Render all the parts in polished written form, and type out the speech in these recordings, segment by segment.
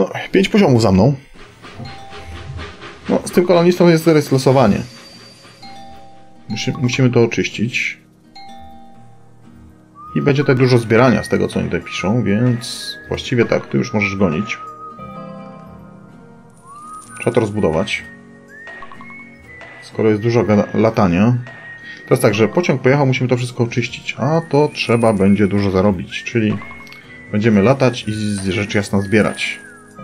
No, 5 poziomów za mną. No, z tym kolonistą jest teraz losowanie. Musimy to oczyścić. I będzie tutaj dużo zbierania z tego, co oni tutaj piszą, więc właściwie tak, ty już możesz gonić. Trzeba to rozbudować. Skoro jest dużo latania. Teraz tak, że pociąg pojechał, musimy to wszystko oczyścić. A to trzeba będzie dużo zarobić, czyli będziemy latać i rzecz jasna zbierać.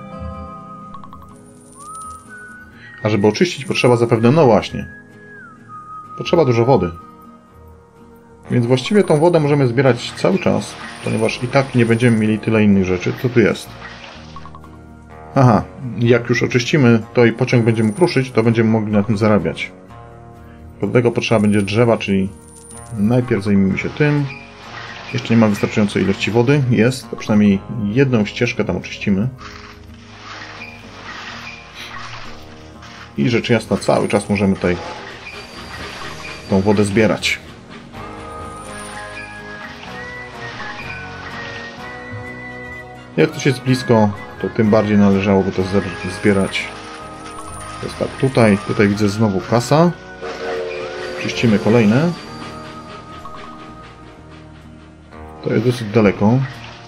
A żeby oczyścić, potrzeba zapewne, no właśnie, potrzeba dużo wody. Więc właściwie tą wodę możemy zbierać cały czas, ponieważ i tak nie będziemy mieli tyle innych rzeczy. Co tu jest? Aha, jak już oczyścimy to i pociąg będzie mógł ruszyć, to będziemy mogli na tym zarabiać. Do tego potrzeba będzie drzewa, czyli najpierw zajmijmy się tym. Jeszcze nie ma wystarczającej ilości wody. Jest, to przynajmniej jedną ścieżkę tam oczyścimy. I rzecz jasna, cały czas możemy tutaj tą wodę zbierać. Jak ktoś jest blisko, to tym bardziej należałoby to zbierać. To jest tak, tutaj widzę znowu kasa. Czyścimy kolejne. To jest dosyć daleko.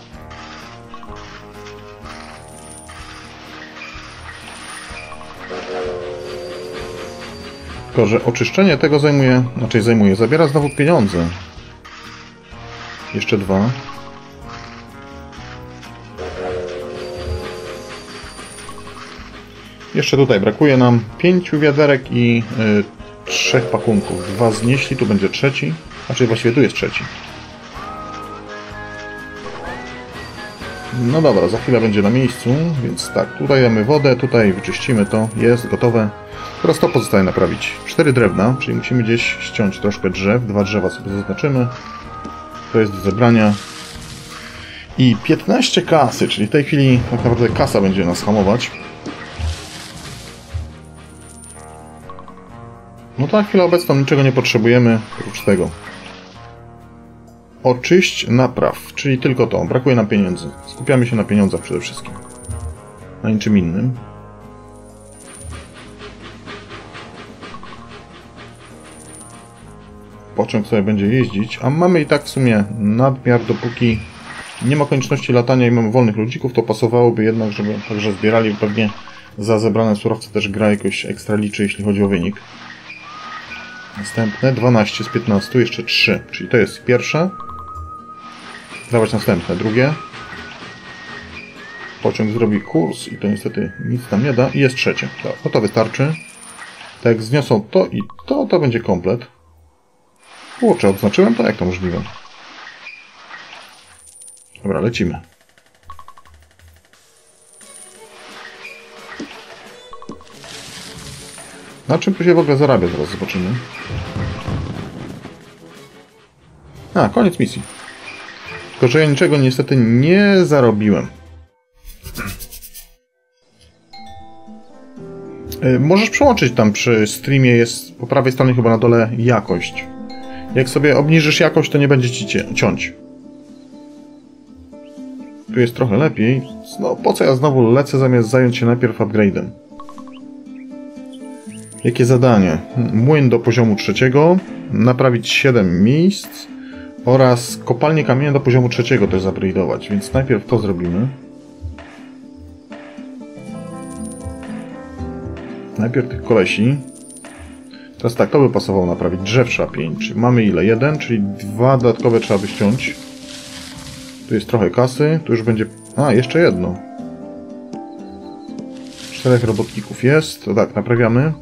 Tylko że oczyszczenie tego zabiera znowu pieniądze. Jeszcze 2. Jeszcze tutaj brakuje nam 5 wiaderek i 3 pakunków. 2 znieśli, tu będzie trzeci. Znaczy właściwie tu jest trzeci. No dobra, za chwilę będzie na miejscu, więc tak, tutaj damy wodę, tutaj wyczyścimy to, jest gotowe. Teraz to pozostaje naprawić. 4 drewna, czyli musimy gdzieś ściąć troszkę drzew, 2 drzewa sobie zaznaczymy. To jest do zebrania. I 15 kasy, czyli w tej chwili tak naprawdę kasa będzie nas hamować. No to na chwilę obecną niczego nie potrzebujemy, oprócz tego. Oczyść, napraw, czyli tylko to. Brakuje nam pieniędzy. Skupiamy się na pieniądzach przede wszystkim. Na niczym innym. Pociąg sobie będzie jeździć, a mamy i tak w sumie nadmiar, dopóki nie ma konieczności latania i mamy wolnych ludzików, to pasowałoby jednak, żeby także zbierali. Pewnie za zebrane surowce też gra jakoś ekstra liczy, jeśli chodzi o wynik. Następne 12 z 15, jeszcze 3, czyli to jest pierwsze. Dawać następne, drugie. Pociąg zrobi kurs i to niestety nic tam nie da. I jest trzecie. No to wystarczy. Tak jak zniosą to i to będzie komplet. Kurczę, odznaczyłem to? Jak to możliwe? Dobra, lecimy. Na czym tu się w ogóle zarabia? Zaraz zobaczymy. A, koniec misji. Tylko że ja niczego niestety nie zarobiłem. Możesz przełączyć tam przy streamie, jest po prawej stronie chyba na dole jakość. Jak sobie obniżysz jakość, to nie będzie ci ciąć. Tu jest trochę lepiej. No po co ja znowu lecę, zamiast zająć się najpierw upgrade'em? Jakie zadanie? Młyn do poziomu 3. Naprawić 7 miejsc. Oraz kopalnię kamienia do poziomu 3 też upgrade'ować. Więc najpierw to zrobimy. Najpierw tych kolesi. Teraz tak, to by pasowało naprawić. Drzew trzeba 5. Czyli mamy ile? 1, czyli 2 dodatkowe trzeba by ściąć. Tu jest trochę kasy. Tu już będzie... A, jeszcze jedno. 4 robotników jest. To tak, naprawiamy.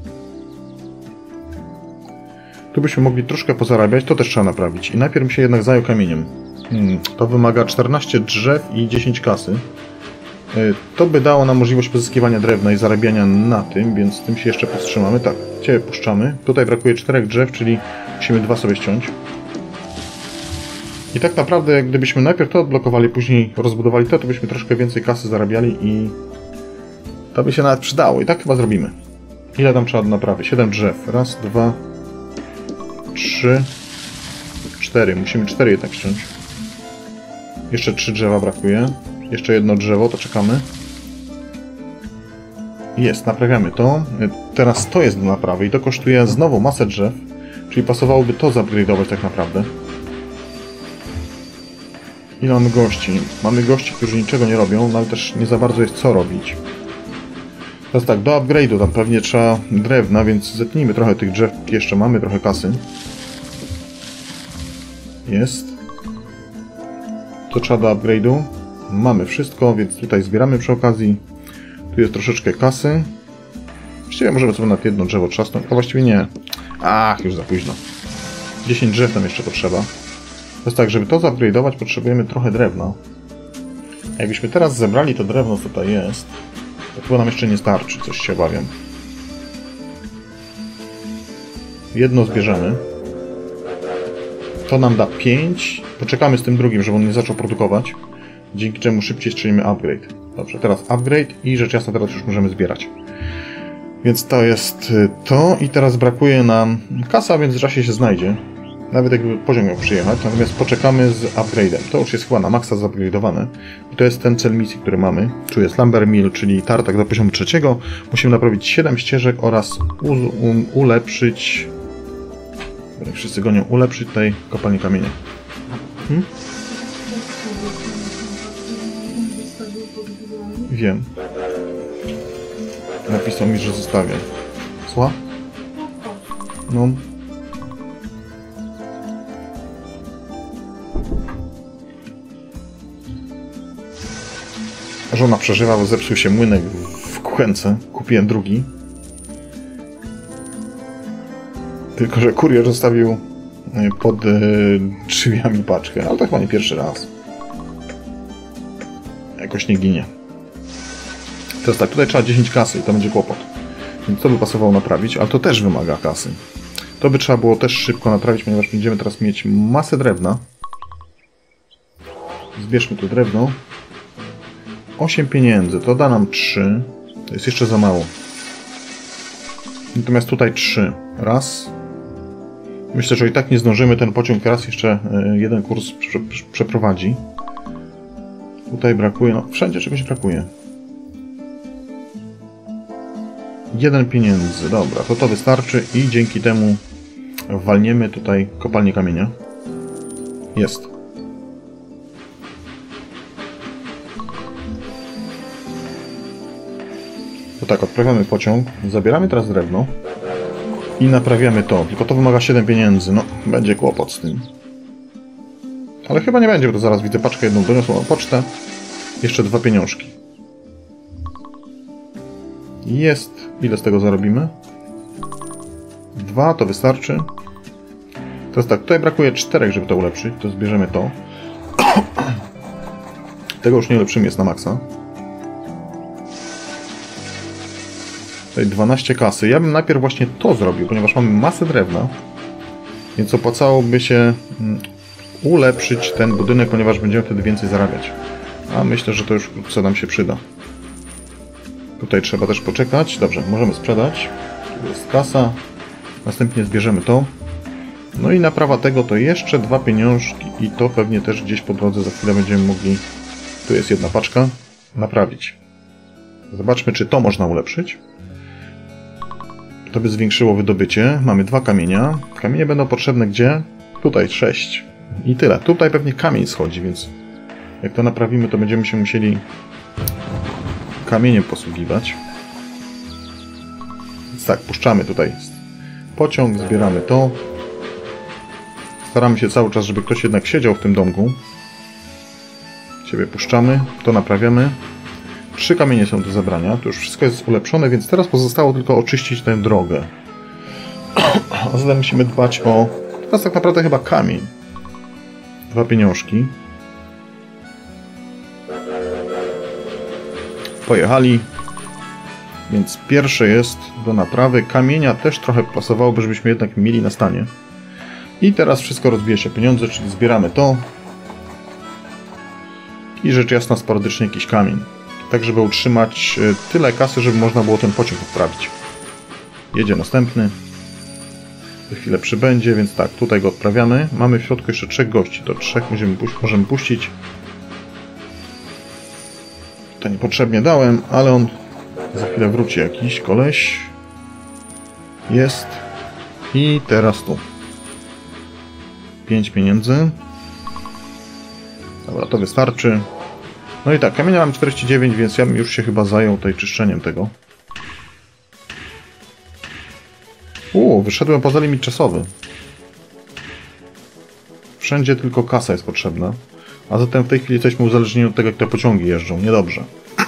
Tu byśmy mogli troszkę pozarabiać. To też trzeba naprawić. I najpierw bym się jednak zajął kamieniem. To wymaga 14 drzew i 10 kasy. To by dało nam możliwość pozyskiwania drewna i zarabiania na tym, więc tym się jeszcze powstrzymamy. Tak, Ciebie puszczamy. Tutaj brakuje 4 drzew, czyli musimy 2 sobie ściąć. I tak naprawdę, gdybyśmy najpierw to odblokowali, później rozbudowali to byśmy troszkę więcej kasy zarabiali i to by się nawet przydało. I tak chyba zrobimy. Ile tam trzeba do naprawy? 7 drzew. Raz, 2, 3, 4. Musimy 4 jednak ściąć. Jeszcze 3 drzewa brakuje. Jeszcze jedno drzewo, to czekamy. Jest, naprawiamy to. Teraz to jest do naprawy i to kosztuje znowu masę drzew, czyli pasowałoby to zupgrade'ować tak naprawdę. Ile mamy gości? Mamy gości, którzy niczego nie robią, no ale też nie za bardzo jest co robić. Teraz tak, do upgrade'u tam pewnie trzeba drewna, więc zetnijmy trochę tych drzew, jeszcze mamy trochę kasy. Jest. Co trzeba do upgrade'u? Mamy wszystko, więc tutaj zbieramy przy okazji. Tu jest troszeczkę kasy. Właściwie możemy sobie na jedno drzewo trzasnąć, a właściwie nie. Ach, już za późno. 10 drzew nam jeszcze potrzeba. To jest tak, żeby to zupgrade'ować, potrzebujemy trochę drewna. A jakbyśmy teraz zebrali to drewno, co tutaj jest, to chyba nam jeszcze nie starczy, coś się obawiam. Jedno zbierzemy. To nam da 5. Poczekamy z tym drugim, żeby on nie zaczął produkować. Dzięki czemu szybciej strzelimy upgrade. Dobrze, teraz upgrade i rzecz jasna teraz już możemy zbierać. Więc to jest to i teraz brakuje nam kasa, więc w czasie się znajdzie. Nawet jakby poziom miał przyjechać, natomiast poczekamy z upgrade'em. To już jest chyba na maksa zupgrade'owane. I to jest ten cel misji, który mamy. Tu jest Lumber Mill, czyli tartak do poziomu 3. Musimy naprawić 7 ścieżek oraz ulepszyć... Wszyscy gonią, ulepszyć tej kopalni kamienia. Wiem. Napisał mi, że zostawię. Słucha? No. Żona przeżywa, bo zepsuł się młynek w kuchence. Kupiłem drugi. Tylko że kurier zostawił pod drzwiami paczkę. Ale to chyba nie pierwszy raz. Jakoś nie ginie. Teraz tak, tutaj trzeba 10 kasy i to będzie kłopot. Więc to by pasowało naprawić, ale to też wymaga kasy. To by trzeba było też szybko naprawić, ponieważ będziemy teraz mieć masę drewna. Zbierzmy tu drewno. 8 pieniędzy, to da nam 3. To jest jeszcze za mało. Natomiast tutaj 3. Raz. Myślę, że i tak nie zdążymy. Ten pociąg raz jeszcze jeden kurs przeprowadzi. Tutaj brakuje, no wszędzie czegoś brakuje. 1 pieniędzy, dobra, to wystarczy i dzięki temu walniemy tutaj kopalnię kamienia. Jest. To tak, odprawiamy pociąg, zabieramy teraz drewno i naprawiamy to, tylko to wymaga 7 pieniędzy, no będzie kłopot z tym. Ale chyba nie będzie, bo to zaraz widzę paczkę jedną doniosłą na pocztę, jeszcze 2 pieniążki. Jest. Ile z tego zarobimy? 2, to wystarczy. Teraz tak, tutaj brakuje 4, żeby to ulepszyć, to zbierzemy to. Tego już nie ulepszymy, jest na maksa. Tutaj 12 kasy. Ja bym najpierw właśnie to zrobił, ponieważ mamy masę drewna. Więc opłacałoby się ulepszyć ten budynek, ponieważ będziemy wtedy więcej zarabiać. A myślę, że to już wkrótce nam się przyda. Tutaj trzeba też poczekać. Dobrze, możemy sprzedać. Tu jest kasa. Następnie zbierzemy to. No i naprawa tego to jeszcze 2 pieniążki i to pewnie też gdzieś po drodze za chwilę będziemy mogli... Tu jest jedna paczka. Naprawić. Zobaczmy, czy to można ulepszyć. To by zwiększyło wydobycie. Mamy 2 kamienia. Kamienie będą potrzebne gdzie? Tutaj 6. I tyle. Tutaj pewnie kamień schodzi, więc jak to naprawimy, to będziemy się musieli kamieniem posługiwać. Więc tak, puszczamy tutaj pociąg, zbieramy to. Staramy się cały czas, żeby ktoś jednak siedział w tym domku. Ciebie puszczamy, to naprawiamy. 3 kamienie są do zabrania, to już wszystko jest ulepszone, więc teraz pozostało tylko oczyścić tę drogę. A zatem musimy dbać o... Teraz tak naprawdę chyba kamień. 2 pieniążki. Pojechali. Więc pierwsze jest do naprawy. Kamienia też trochę pasowałoby, żebyśmy jednak mieli na stanie. I teraz wszystko rozbije się pieniądze, czyli zbieramy to. I rzecz jasna sporadycznie jakiś kamień. Tak, żeby utrzymać tyle kasy, żeby można było ten pociąg odprawić. Jedzie następny. Za chwilę przybędzie, więc tak, tutaj go odprawiamy. Mamy w środku jeszcze 3 gości, to 3 możemy puścić. To niepotrzebnie dałem, ale on Za chwilę wróci jakiś koleś. Jest. I teraz tu. 5 pieniędzy. Dobra, to wystarczy. No i tak, kamienia mam 49, więc ja bym już się chyba zajął tutaj czyszczeniem tego. Wyszedłem poza limit czasowy. Wszędzie tylko kasa jest potrzebna. A zatem w tej chwili jesteśmy uzależnieni od tego, jak te pociągi jeżdżą. Niedobrze.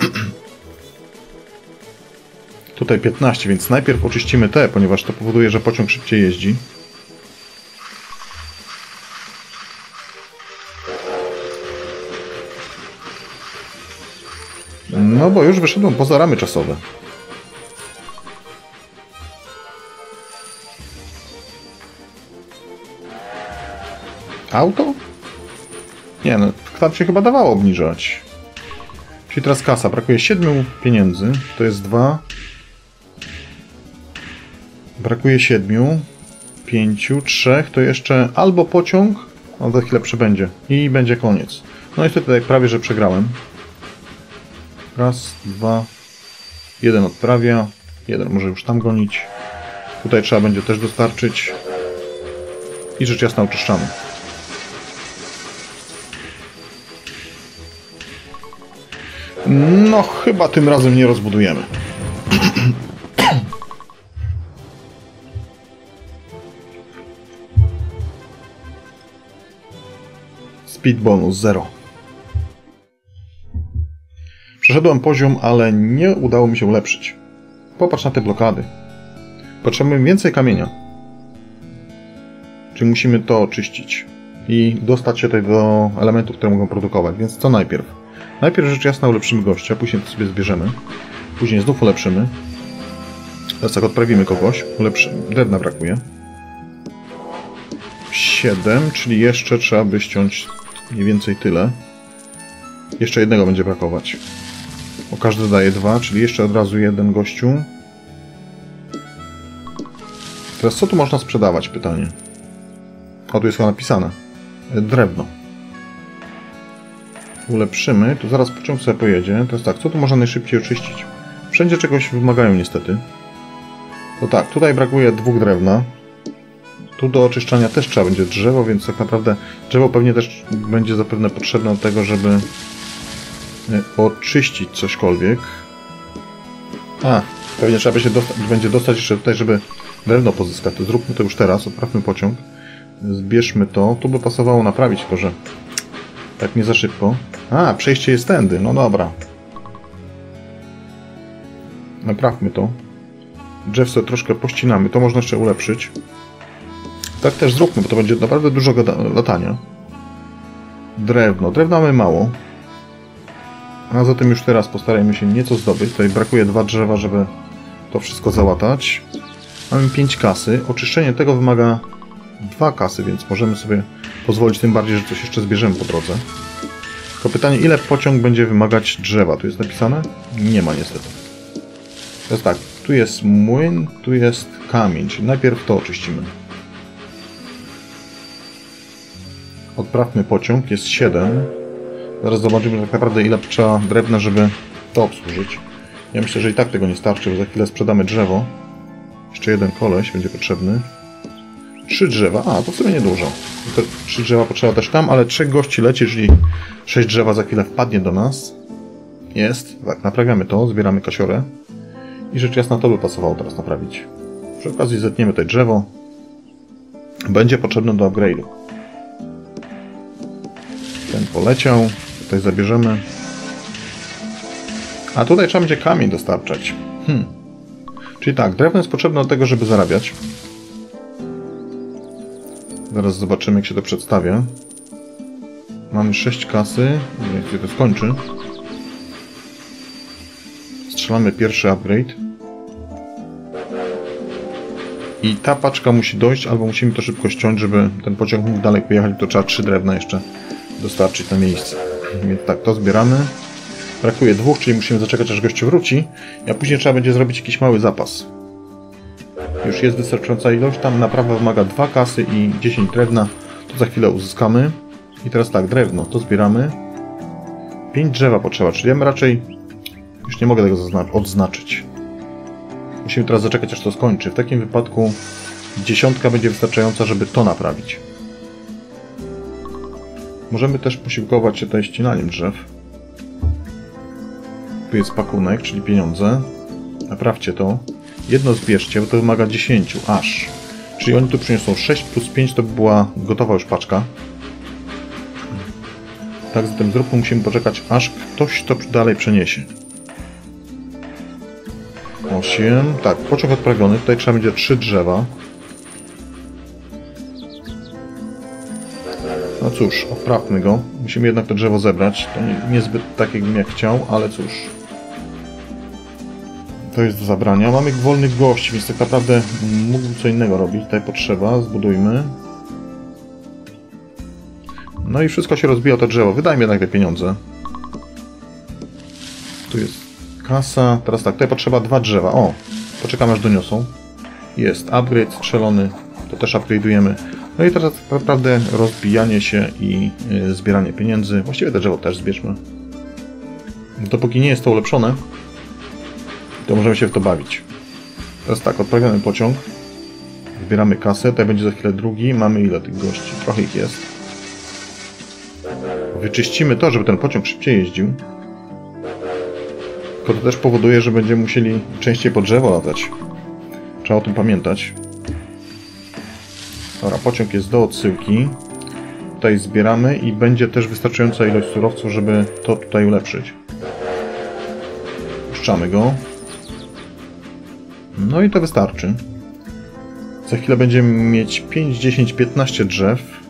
Tutaj 15, więc najpierw oczyścimy te, ponieważ to powoduje, że pociąg szybciej jeździ. No bo już wyszedłem poza ramy czasowe. Auto? Nie, no tam się chyba dawało obniżać. Czyli teraz kasa. Brakuje 7 pieniędzy. To jest 2. Brakuje 7. 5, 3. To jeszcze albo pociąg, on za chwilę przybędzie. I będzie koniec. No i tutaj prawie, że przegrałem. Raz, 2. 1 odprawia. 1 może już tam gonić. Tutaj trzeba będzie też dostarczyć. I rzecz jasna oczyszczamy. No, chyba tym razem nie rozbudujemy. Speed bonus 0. Przeszedłem poziom, ale nie udało mi się ulepszyć. Popatrz na te blokady. Potrzebujemy więcej kamienia. Czyli musimy to oczyścić. I dostać się tutaj do elementów, które mogą produkować. Więc co najpierw? Najpierw rzecz jasna ulepszymy gościa, później to sobie zbierzemy. Później znów ulepszymy. Teraz tak odprawimy kogoś. Drewna brakuje. 7, czyli jeszcze trzeba by ściąć mniej więcej tyle. Jeszcze jednego będzie brakować. Bo każdy daje 2, czyli jeszcze od razu jeden gościu. Teraz co tu można sprzedawać? Pytanie. O, tu jest chyba napisane. Drewno. Ulepszymy, to zaraz pociąg sobie pojedzie. Teraz tak, co tu można najszybciej oczyścić? Wszędzie czegoś wymagają niestety. To tak, tutaj brakuje 2 drewna. Tu do oczyszczania też trzeba będzie drzewo, więc tak naprawdę drzewo pewnie też będzie zapewne potrzebne do tego, żeby oczyścić cośkolwiek. Pewnie trzeba będzie dostać jeszcze tutaj, żeby drewno pozyskać. To zróbmy to już teraz, odprawmy pociąg. Zbierzmy to. Tu by pasowało naprawić, tylko że tak nie za szybko. Przejście jest tędy. No dobra. Naprawmy to. Drzew sobie troszkę pościnamy. To można jeszcze ulepszyć. Tak też zróbmy, bo to będzie naprawdę dużo latania. Drewno. Drewna mamy mało. A zatem już teraz postarajmy się nieco zdobyć. Tutaj brakuje 2 drzewa, żeby to wszystko załatać. Mamy 5 kasy. Oczyszczenie tego wymaga 2 kasy, więc możemy sobie pozwolić, tym bardziej, że coś jeszcze zbierzemy po drodze. Tylko pytanie, ile pociąg będzie wymagać drzewa? Tu jest napisane? Nie ma niestety. To jest tak, tu jest młyn, tu jest kamień, czyli najpierw to oczyścimy. Odprawmy pociąg, jest 7. Zaraz zobaczymy tak naprawdę, ile trzeba drewna, żeby to obsłużyć. Ja myślę, że i tak tego nie starczy, bo za chwilę sprzedamy drzewo. Jeszcze jeden koleś będzie potrzebny. 3 drzewa, to w sumie niedużo. To 3 drzewa potrzeba też tam, ale 3 gości leci, czyli 6 drzewa za chwilę wpadnie do nas. Jest, tak, naprawiamy to, zbieramy kasiorę. I rzecz jasna to by pasowało teraz naprawić. Przy okazji zetniemy tutaj drzewo. Będzie potrzebne do upgrade'u. Ten poleciał, tutaj zabierzemy. A tutaj trzeba będzie kamień dostarczać. Czyli tak, drewno jest potrzebne do tego, żeby zarabiać. Zaraz zobaczymy, jak się to przedstawia. Mamy 6 kasy. Jak się to skończy. Strzelamy pierwszy upgrade. I ta paczka musi dojść, albo musimy to szybko ściąć, żeby ten pociąg mógł dalej pojechać. To trzeba 3 drewna jeszcze dostarczyć na miejsce. Więc tak, to zbieramy. Brakuje 2, czyli musimy zaczekać, aż gościu wróci. A później trzeba będzie zrobić jakiś mały zapas. Już jest wystarczająca ilość. Tam naprawa wymaga 2 kasy i 10 drewna. To za chwilę uzyskamy. I teraz tak, drewno to zbieramy. 5 drzewa potrzeba, czyli ja bym raczej Już nie mogę tego odznaczyć. Musimy teraz zaczekać, aż to skończy. W takim wypadku 10 będzie wystarczająca, żeby to naprawić. Możemy też posiłkować się tutaj ścinaniem drzew. Tu jest pakunek, czyli pieniądze. Naprawcie to. Jedno zbierzcie, bo to wymaga 10, aż. Czyli oni tu przyniosą 6 plus 5, to by była gotowa już paczka. Tak, zatem zróbmy, musimy poczekać, aż ktoś to dalej przeniesie. 8. Tak, pociąg odprawiony. Tutaj trzeba będzie 3 drzewa. No cóż, odprawmy go. Musimy jednak to drzewo zebrać. To niezbyt tak, jakbym jak chciał, ale cóż. To jest do zabrania. Mamy wolnych gości, więc tak naprawdę mógłbym co innego robić. Tutaj potrzeba, zbudujmy. No i wszystko się rozbija o to drzewo. Wydajmy jednak te pieniądze. Tu jest kasa. Teraz tak, tutaj potrzeba 2 drzewa. O, poczekamy aż doniosą. Jest upgrade strzelony. To też upgrade'ujemy. No i teraz tak naprawdę rozbijanie się i zbieranie pieniędzy. Właściwie to drzewo też zbierzmy. Dopóki nie jest to ulepszone, to możemy się w to bawić. Teraz tak, odprawiamy pociąg. Zbieramy kasę. Tutaj będzie za chwilę drugi. Mamy ile tych gości? Trochę ich jest. Wyczyścimy to, żeby ten pociąg szybciej jeździł. Tylko to też powoduje, że będziemy musieli częściej po drzewo latać. Trzeba o tym pamiętać. Dobra, pociąg jest do odsyłki. Tutaj zbieramy i będzie też wystarczająca ilość surowców, żeby to tutaj ulepszyć. Puszczamy go. No i to wystarczy. Za chwilę będziemy mieć 5, 10, 15 drzew.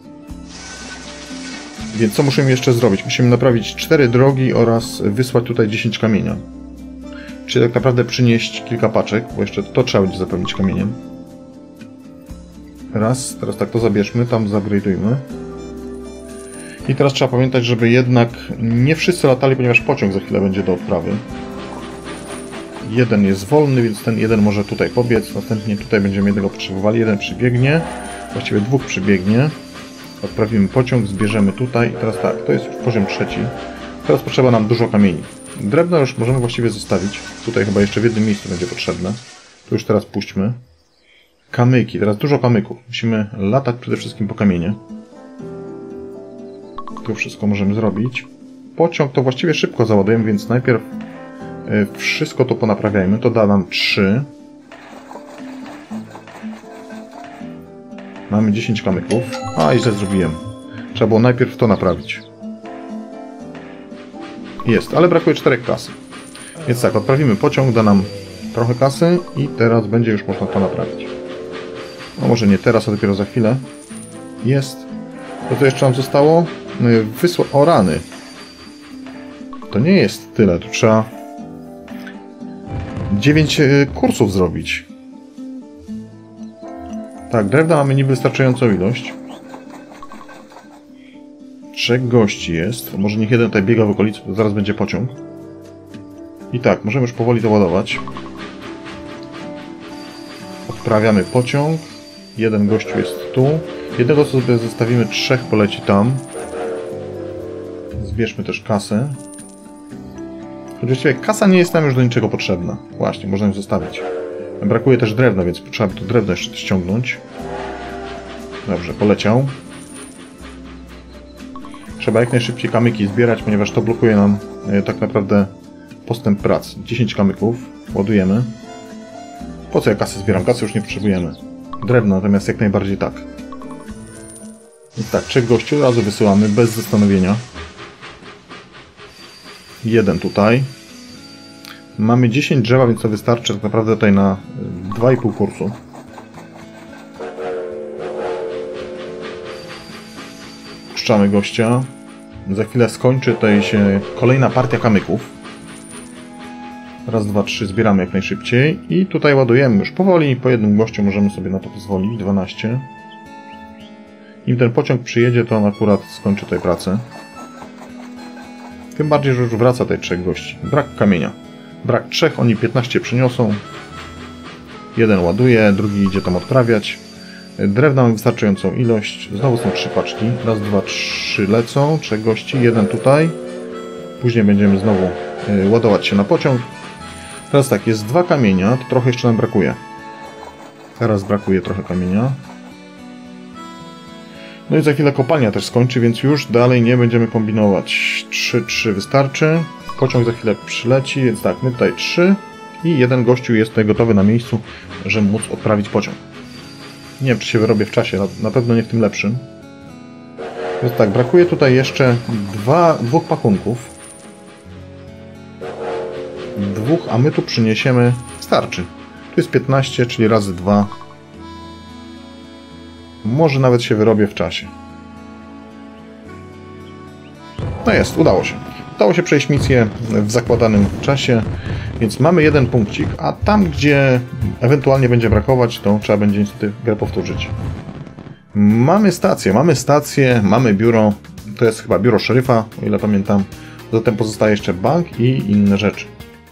Więc co musimy jeszcze zrobić? Musimy naprawić 4 drogi oraz wysłać tutaj 10 kamienia. Czyli tak naprawdę przynieść kilka paczek, bo jeszcze to trzeba będzie zapełnić kamieniem. Raz, teraz tak to zabierzmy, tam zupgrade'ujmy. I teraz trzeba pamiętać, żeby jednak nie wszyscy latali, ponieważ pociąg za chwilę będzie do odprawy. Jeden jest wolny, więc ten jeden może tutaj pobiec. Następnie tutaj będziemy jednego potrzebowali. Jeden przybiegnie, właściwie 2 przybiegnie. Odprawimy pociąg, zbierzemy tutaj. I teraz tak, to jest już poziom 3. Teraz potrzeba nam dużo kamieni. Drewno już możemy właściwie zostawić. Tutaj chyba jeszcze w jednym miejscu będzie potrzebne. Tu już teraz puśćmy. Kamyki, teraz dużo kamyków. Musimy latać przede wszystkim po kamienie. Tu wszystko możemy zrobić. Pociąg to właściwie szybko załadujemy, więc najpierw wszystko to ponaprawiajmy. To da nam 3. Mamy 10 kamyków. A, i źle zrobiłem. Trzeba było najpierw to naprawić. Jest, ale brakuje 4 kasy. Więc tak, odprawimy pociąg, da nam trochę kasy i teraz będzie już można to naprawić. No może nie teraz, a dopiero za chwilę. Jest. To co jeszcze nam zostało? O rany. To nie jest tyle, tu trzeba 9 kursów zrobić. Tak, drewna mamy niby wystarczającą ilość. 3 gości jest. Może niech jeden tutaj biega w okolicy, bo zaraz będzie pociąg. I tak, możemy już powoli to ładować. Odprawiamy pociąg. Jeden gościu jest tu. Jednego sobie zostawimy, 3 poleci tam. Zbierzmy też kasę. Oczywiście kasa nie jest nam już do niczego potrzebna. Właśnie, można ją zostawić. Brakuje też drewna, więc trzeba by to drewno jeszcze ściągnąć. Dobrze, poleciał. Trzeba jak najszybciej kamyki zbierać, ponieważ to blokuje nam tak naprawdę postęp prac. 10 kamyków ładujemy. Po co ja kasę zbieram? Kasy już nie potrzebujemy. Drewno natomiast jak najbardziej tak. Więc tak, 3 gości od razu wysyłamy bez zastanowienia. Jeden tutaj. Mamy 10 drzewa, więc to wystarczy tak naprawdę tutaj na 2,5 kursu. Puszczamy gościa. Za chwilę skończy tutaj się kolejna partia kamyków. Raz, 2, 3 zbieramy jak najszybciej. I tutaj ładujemy już powoli. Po jednym gościu możemy sobie na to pozwolić. 12. Im ten pociąg przyjedzie, to on akurat skończy tutaj pracę. Tym bardziej, że już wraca tutaj 3 gości. Brak kamienia. Brak 3, oni 15 przyniosą. Jeden ładuje, drugi idzie tam odprawiać. Drewna mamy wystarczającą ilość. Znowu są 3 paczki. Raz, 2, 3 lecą. 3 gości, jeden tutaj. Później będziemy znowu ładować się na pociąg. Teraz tak, jest 2 kamienia, to trochę jeszcze nam brakuje. Teraz brakuje trochę kamienia. No i za chwilę kopalnia też skończy, więc już dalej nie będziemy kombinować. 3 wystarczy. Pociąg za chwilę przyleci, więc tak, my tutaj 3 i jeden gościu jest tutaj gotowy na miejscu, żeby móc odprawić pociąg. Nie wiem, czy się wyrobię w czasie, na pewno nie w tym lepszym. Więc tak, brakuje tutaj jeszcze 2 pakunków. 2, a my tu przyniesiemy, starczy. Tu jest 15, czyli razy 2. Może nawet się wyrobię w czasie. No jest, udało się. Udało się przejść misję w zakładanym czasie, więc mamy 1 punkcik, a tam, gdzie ewentualnie będzie brakować, to trzeba będzie niestety grę powtórzyć. Mamy stację, mamy biuro. To jest chyba biuro szeryfa, o ile pamiętam. Zatem pozostaje jeszcze bank i inne rzeczy.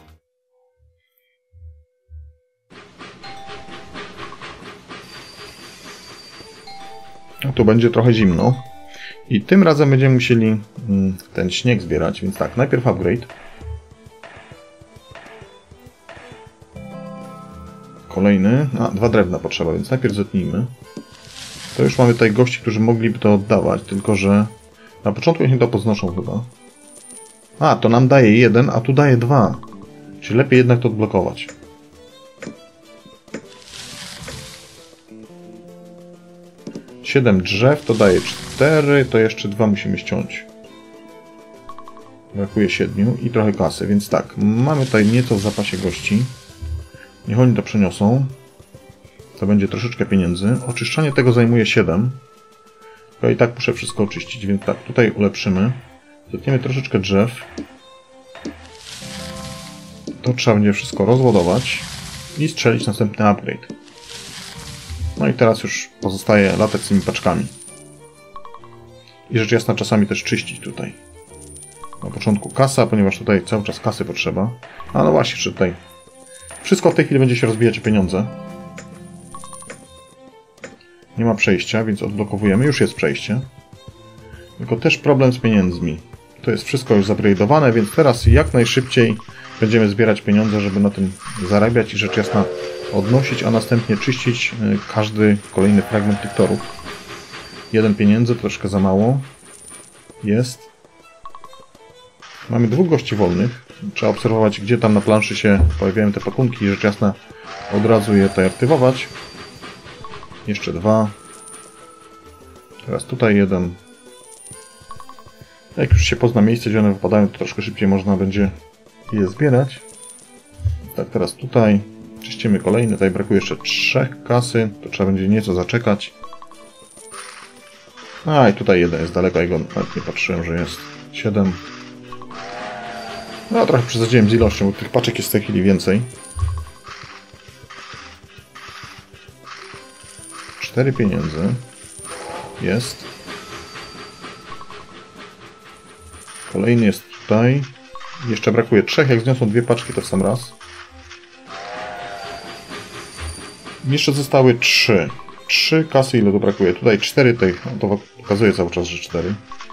Tu będzie trochę zimno. I tym razem będziemy musieli ten śnieg zbierać, więc tak, najpierw upgrade. Kolejny. 2 drewna potrzeba, więc najpierw zetnijmy. To już mamy tutaj gości, którzy mogliby to oddawać, tylko że na początku niech to poznoszą chyba. To nam daje 1, a tu daje 2. Czyli lepiej jednak to odblokować. Siedem drzew to daje 4, to jeszcze 2 musimy ściąć. Brakuje 7 i trochę kasy, więc tak, mamy tutaj nieco w zapasie gości. Niech oni to przeniosą. To będzie troszeczkę pieniędzy. Oczyszczanie tego zajmuje 7. Tylko i tak muszę wszystko oczyścić, więc tak, tutaj ulepszymy. Zetniemy troszeczkę drzew. To trzeba będzie wszystko rozładować i strzelić następny upgrade. No i teraz już pozostaje latać z tymi paczkami. I rzecz jasna czasami też czyścić tutaj. Na początku kasa, ponieważ tutaj cały czas kasy potrzeba. No właśnie, jeszcze tutaj. Wszystko w tej chwili będzie się rozbijać o pieniądze. Nie ma przejścia, więc odblokowujemy. Już jest przejście. Tylko też problem z pieniędzmi. To jest wszystko już zupgrade'owane, więc teraz jak najszybciej będziemy zbierać pieniądze, żeby na tym zarabiać i rzecz jasna odnosić, a następnie czyścić każdy kolejny fragment tych torów. 1 pieniędzy, troszkę za mało. Jest. Mamy 2 gości wolnych. Trzeba obserwować, gdzie tam na planszy się pojawiają te pakunki i rzecz jasna od razu je tutaj aktywować. Jeszcze 2. Teraz tutaj 1. Jak już się pozna miejsce, gdzie one wypadają, to troszkę szybciej można będzie je zbierać. Tak, teraz tutaj czyścimy kolejny. Tutaj brakuje jeszcze 3 kasy. To trzeba będzie nieco zaczekać. I tutaj 1 jest daleko, jego nawet nie patrzyłem, że jest 7. No trochę przesadziłem z ilością, bo tych paczek jest w tej chwili więcej. 4 pieniędzy. Jest. Kolejny jest tutaj. Jeszcze brakuje 3. Jak zniosą 2 paczki, to w sam raz. Jeszcze zostały 3. 3 kasy, ile tu brakuje? Tutaj 4 tych. No to pokazuje cały czas, że 4.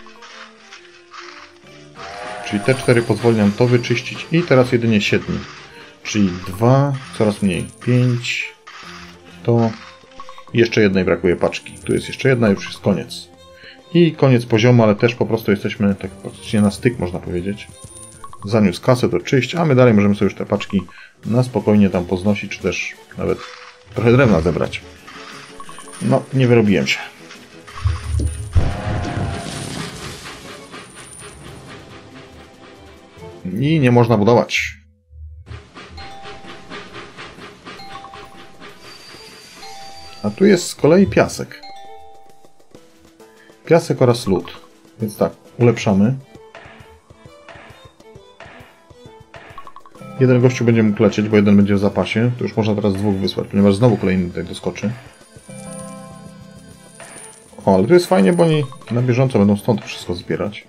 Czyli te 4 pozwoli nam to wyczyścić. I teraz jedynie 7. Czyli 2, coraz mniej. 5. To. I jeszcze jednej brakuje paczki. Tu jest jeszcze jedna, już jest koniec. I koniec poziomu, ale też po prostu jesteśmy tak praktycznie na styk, można powiedzieć. Zaniósł kasę, to czyść, a my dalej możemy sobie już te paczki na spokojnie tam poznosić, czy też nawet trochę drewna zebrać. No, nie wyrobiłem się. I nie można budować. A tu jest z kolei piasek. Piasek oraz lód. Więc tak, ulepszamy. Jeden gościu będzie mógł lecieć, bo jeden będzie w zapasie. To już można teraz 2 wysłać, ponieważ znowu kolejny tutaj doskoczy. Ale tu jest fajnie, bo oni na bieżąco będą stąd wszystko zbierać.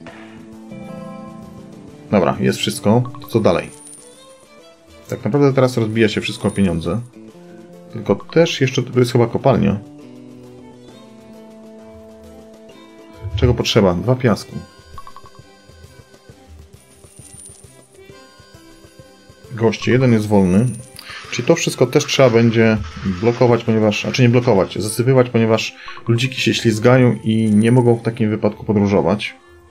Dobra, jest wszystko. To co dalej? Tak naprawdę teraz rozbija się wszystko o pieniądze. Tylko też jeszcze tu jest chyba kopalnia. Czego potrzeba? 2 piasku. goście. Jeden jest wolny. Czyli to wszystko też trzeba będzie blokować, ponieważ... Znaczy nie blokować, zasypywać, ponieważ ludziki się ślizgają i nie mogą w takim wypadku podróżować.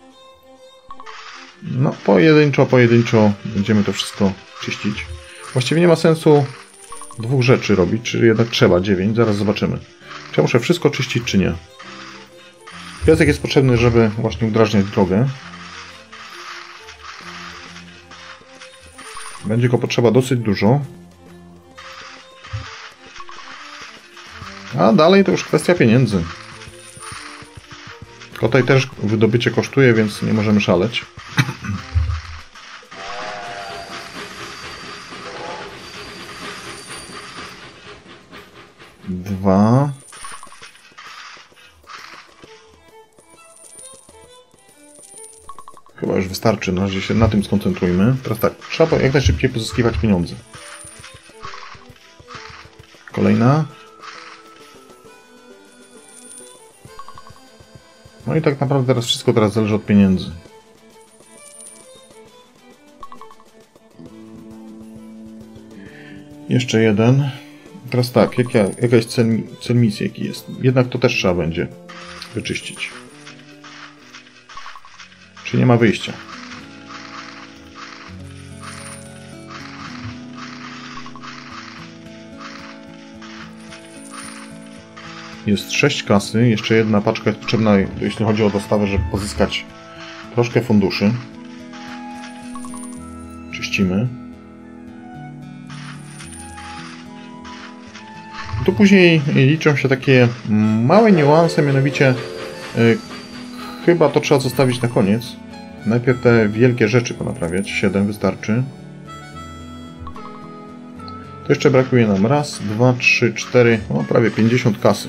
No, pojedynczo będziemy to wszystko czyścić. Właściwie nie ma sensu dwóch rzeczy robić, czyli jednak trzeba 9, zaraz zobaczymy. Czy ja muszę wszystko czyścić, czy nie. Piasek jest potrzebny, żeby właśnie udrażniać drogę. Będzie go potrzeba dosyć dużo. A dalej to już kwestia pieniędzy. Tutaj też wydobycie kosztuje, więc nie możemy szaleć. Dwa. Chyba już wystarczy, na razie się na tym skoncentrujmy. Teraz tak, trzeba jak najszybciej pozyskiwać pieniądze. Kolejna. No i tak naprawdę teraz wszystko zależy od pieniędzy. Jeszcze jeden. Teraz tak, jaka jest cel misji, jaki jest? Jednak to też trzeba będzie wyczyścić. Czy nie ma wyjścia? Jest 6 kasy, jeszcze jedna paczka jest potrzebna, jeśli chodzi o dostawę, żeby pozyskać troszkę funduszy. Czyścimy. Tu później liczą się takie małe niuanse, mianowicie chyba to trzeba zostawić na koniec. Najpierw te wielkie rzeczy ponaprawiać. 7 wystarczy. To jeszcze brakuje nam raz, 2, 3, 4, no prawie 50 kasy.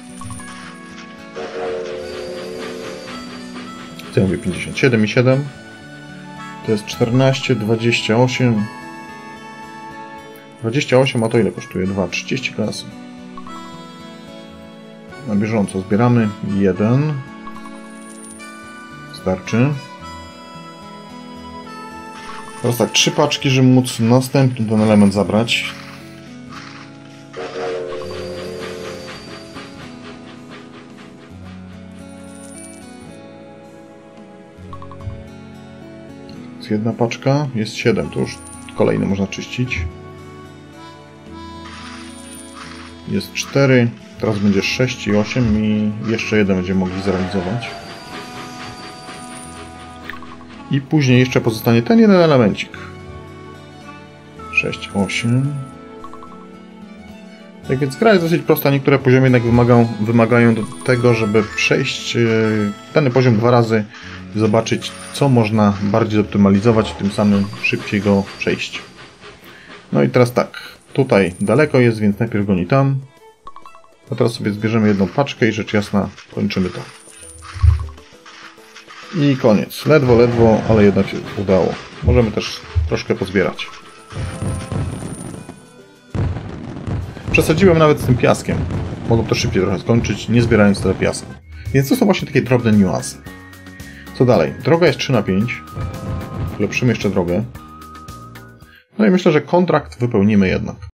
Co ja mówię 57 i 7. To jest 14, 28. 28, a to ile kosztuje? 2, 30 kasy. Na bieżąco zbieramy 1. Starczy. Teraz tak, 3 paczki, żeby móc następny ten element zabrać. Jest jedna paczka, jest 7, to już kolejny można czyścić. Jest 4, teraz będzie 6 i 8 i jeszcze jeden będziemy mogli zrealizować. I później jeszcze pozostanie ten jeden elemencik. 6, 8. Tak więc gra jest dosyć prosta, niektóre poziomy jednak wymagają do tego, żeby przejść dany poziom 2 razy i zobaczyć, co można bardziej zoptymalizować, tym samym szybciej go przejść. No i teraz tak, tutaj daleko jest, więc najpierw goni tam. A teraz sobie zbierzemy jedną paczkę i rzecz jasna kończymy to. I koniec. Ledwo, ale jednak się udało. Możemy też troszkę pozbierać. Przesadziłem nawet z tym piaskiem. Mogę to szybciej trochę skończyć, nie zbierając tyle piasku. Więc to są właśnie takie drobne niuanse. Co dalej? Droga jest 3/5. Ulepszymy jeszcze drogę. No i myślę, że kontrakt wypełnimy jednak.